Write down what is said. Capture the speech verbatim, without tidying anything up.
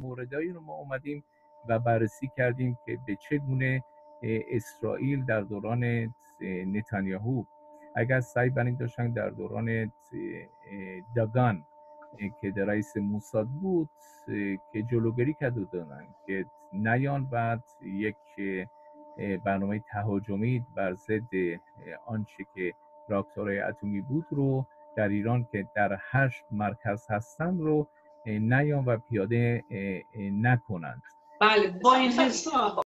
موردایی رو ما اومدیم و بررسی کردیم که به چه گونه اسرائیل در دوران نتانیاهو اگر سعی بر این داشتن در دوران داگان که در رئیس موساد بود که جلوگیری کرده دادن که نیان بعد یک برنامه تهاجمی بر ضد آنچه که راکتورهای اتمی بود رو در ایران که در هشت مرکز هستن رو نیان و پیاده نکنند. بله با این حساب